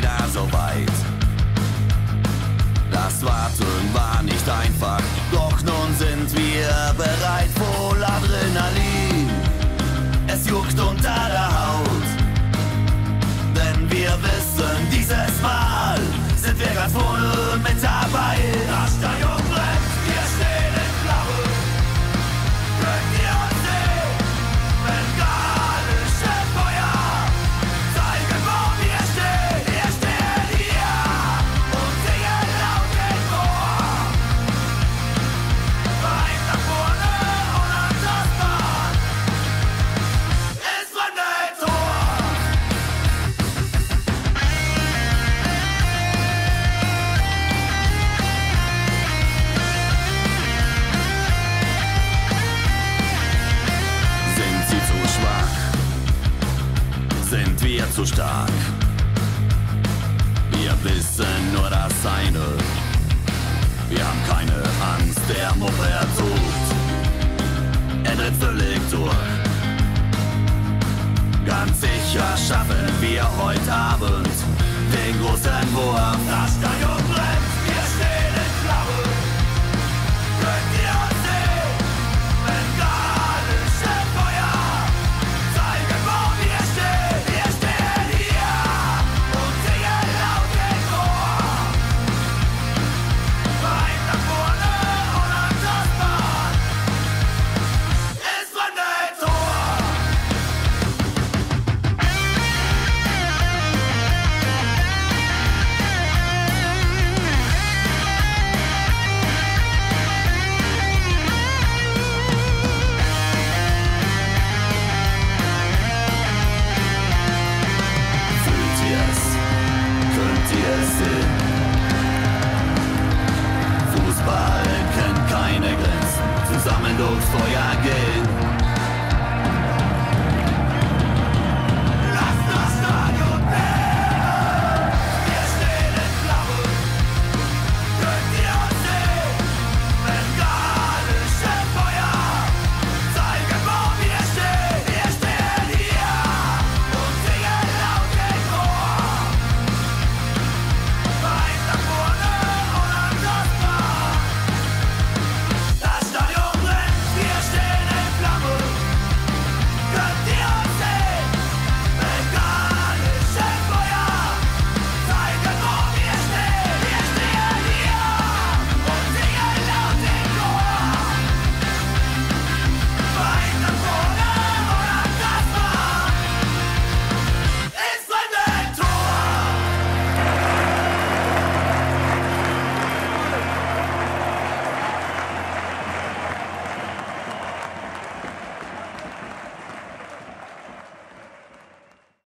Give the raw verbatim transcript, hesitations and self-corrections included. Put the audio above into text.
Jahr so weit. Das Warten war nicht einfach, doch nun sind wir bereit, voll Adrenalin. Es juckt unter der Haut, denn wir wissen, dieses Mal sind wir ganz voll mit dabei. Das Stadion brennt, wir stehen in Flammen. Könnt ihr uns sehen, bengalische Feuer zeigen, wo wir stehen. Wir stehen hier und singen laut den Chor. Weit nach vorne, unantastbar ist Fremde Tor. Sind sie zu schwach? Sind wir zu stark? Wir wissen nur das eine. Wir haben keine Angst, der Muppe tobt. Er dreht völlig durch. Ganz sicher schaffen wir heute Abend